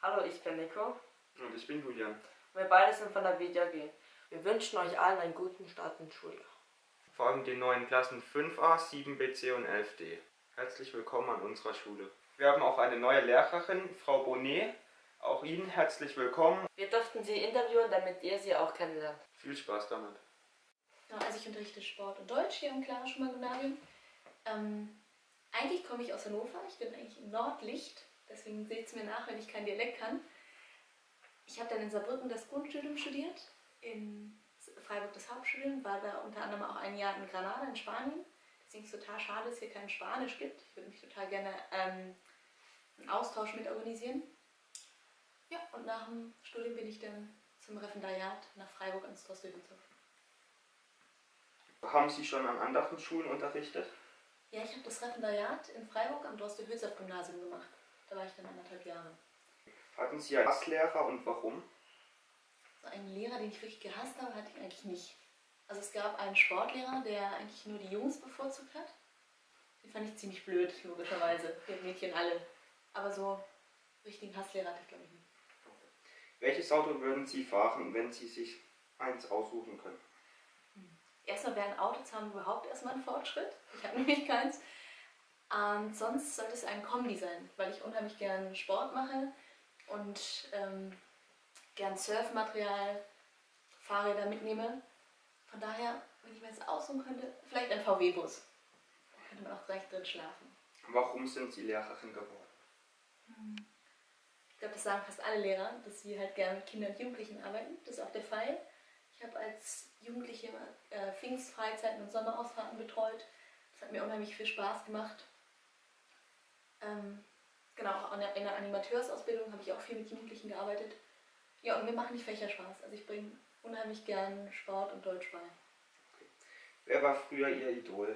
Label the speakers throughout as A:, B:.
A: Hallo, ich bin Nico.
B: Und ich bin Julian.
A: Wir beide sind von der BDAG. Wir wünschen euch allen einen guten Start in Schule.
B: Vor allem den neuen Klassen 5a, 7b, C und 11d. Herzlich willkommen an unserer Schule. Wir haben auch eine neue Lehrerin, Frau Bonnet. Auch Ihnen herzlich willkommen.
A: Wir durften sie interviewen, damit ihr sie auch kennenlernt.
B: Viel Spaß damit.
C: Ja, also ich unterrichte Sport und Deutsch hier im Clara Schumann Gymnasium. Eigentlich komme ich aus Hannover, ich bin eigentlich in Nordlicht, deswegen seht es mir nach, wenn ich kein Dialekt kann. Ich habe dann in Saarbrücken das Grundstudium studiert, in Freiburg das Hauptstudium, war da unter anderem auch ein Jahr in Granada in Spanien. Deswegen ist es total schade, dass es hier kein Spanisch gibt. Ich würde mich total gerne einen Austausch mit organisieren. Ja, und nach dem Studium bin ich dann zum Referendariat nach Freiburg ins Droste-Hülshoff.
B: Haben Sie schon an anderen Schulen unterrichtet?
C: Ja, ich habe das Referendariat in Freiburg am Droste-Hülshoff-Gymnasium gemacht. Da war ich dann 1,5 Jahre.
B: Hatten Sie einen Hasslehrer und warum?
C: So einen Lehrer, den ich wirklich gehasst habe, hatte ich eigentlich nicht. Also es gab einen Sportlehrer, der eigentlich nur die Jungs bevorzugt hat. Den fand ich ziemlich blöd, logischerweise. Wir Mädchen alle. Aber so richtigen Hasslehrer hatte ich, glaube ich, nicht.
B: Welches Auto würden Sie fahren, wenn Sie sich eins aussuchen können?
C: Erstmal wäre ein Auto zu haben überhaupt erstmal ein Fortschritt. Ich habe nämlich keins. Und sonst sollte es ein Kombi sein, weil ich unheimlich gern Sport mache und gern Surfmaterial, Fahrräder mitnehme. Von daher, wenn ich mir jetzt aussuchen könnte, vielleicht ein VW-Bus. Da könnte man auch gleich drin schlafen.
B: Warum sind Sie Lehrerin geworden?
C: Ich glaube, das sagen fast alle Lehrer, dass sie halt gerne mit Kindern und Jugendlichen arbeiten. Das ist auch der Fall. Ich habe als Jugendliche Pfingstfreizeiten und Sommerausfahrten betreut. Das hat mir unheimlich viel Spaß gemacht. Genau, auch in der Animateursausbildung habe ich auch viel mit Jugendlichen gearbeitet. Ja, und mir machen die Fächer Spaß. Also ich bringe unheimlich gern Sport und Deutsch bei.
B: Wer war früher Ihr Idol?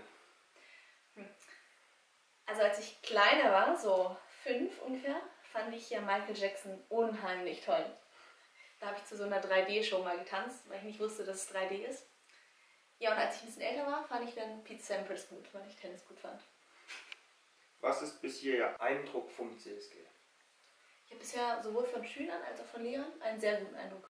C: Also als ich kleiner war, so 5 ungefähr, fand ich ja Michael Jackson unheimlich toll. Da habe ich zu so einer 3D-Show mal getanzt, weil ich nicht wusste, dass es 3D ist. Ja, und als ich ein bisschen älter war, fand ich dann Pete Sampras gut, weil ich Tennis gut fand.
B: Was ist bisher Ihr Eindruck vom CSG?
C: Ich habe bisher sowohl von Schülern als auch von Lehrern einen sehr guten Eindruck.